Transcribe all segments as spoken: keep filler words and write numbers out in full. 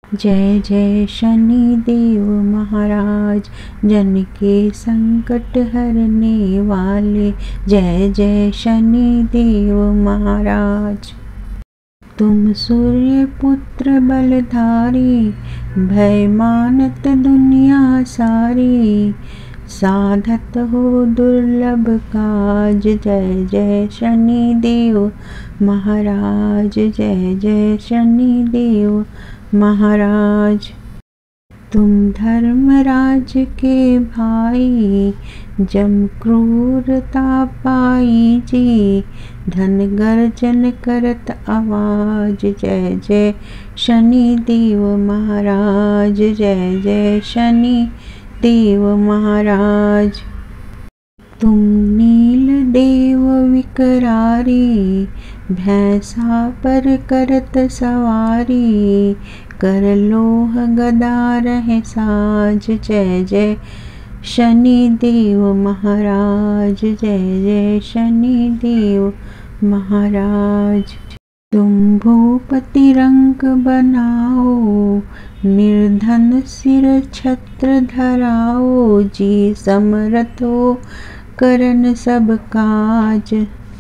जय जय शनि देव महाराज, जन के संकट हरने वाले। जय जय शनि देव महाराज। तुम सूर्य पुत्र बलधारी, भय मानत दुनिया सारी। साधत हो दुर्लभ काज, जय जय शनि देव महाराज। जय जय शनि देव महाराज। तुम धर्मराज के भाई, जम क्रूरता पाई जी। धन गर्जन करत आवाज, जय जय शनि देव महाराज। जय जय शनि देव महाराज। तुम नील देव विकरारी, भैंसा पर करत सवारी। कर लोह गदा रहे साज, जय जय शनि देव महाराज। जय जय शनि देव महाराज। तुम भूपति रंक बनाओ, निर्धन सिर छत्र धराओ जी। समरथ हो करन सब काज,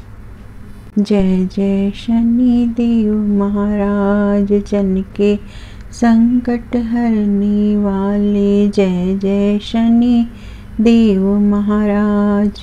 जय जय शनि देव महाराज। जन के संकट हरने वाले, जय जय शनि देव महाराज।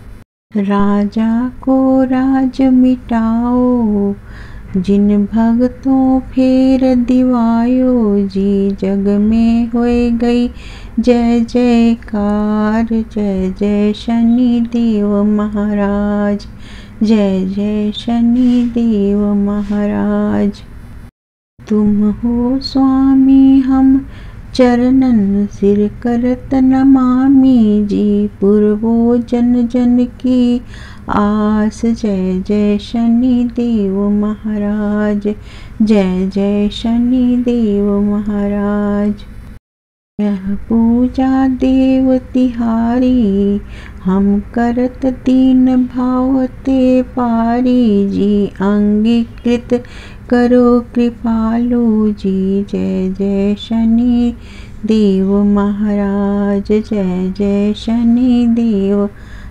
राजा को राज मिटाओ, जिन भक्तों फेर दिवायो जी। जग में होए गई जय जयकार, जय जय शनि देव महाराज। जय जय शनि देव महाराज। तुम हो स्वामी हम चरणन सिर करत नमामि जी। पूर्वो जन जन की आस, जय जय शनि देव महाराज। जय जय शनि देव महाराज। यह पूजा देव तिहारी, हम करत दीन भाव ते पारी जी। अंगीकृत करो कृपालु जी, जय जय शनि देव महाराज। जय जय शनि देव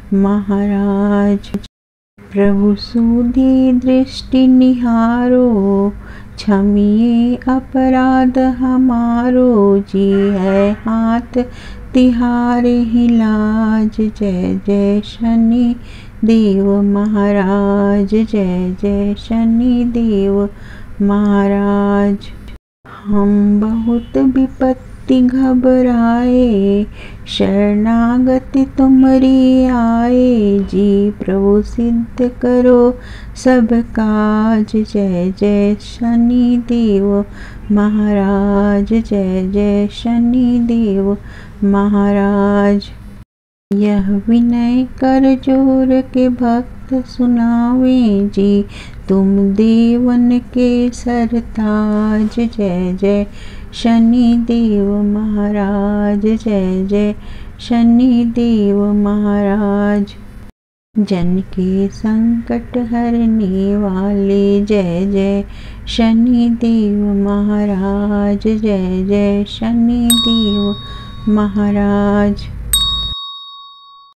महाराज। प्रभु सूदी दृष्टि निहारो, क्षमिए अपराध हमारो जी। है हाथ तिहारे ही लाज, जय जय शनि देव महाराज। जय जय शनि देव महाराज। हम बहुत विपत्ति घबराए, शरणागति तुमरी आए जी। प्रभु सिद्ध करो सब काज, जय जय शनि देव महाराज। जय जय शनि देव महाराज। यह विनय कर जोर के भक्त सुनावे जी। तुम देवन के सरताज, जय जय शनि देव महाराज। जय जय शनि देव महाराज। जन के संकट हरने वाले, जय जय शनि देव महाराज। जय जय शनि देव महाराज।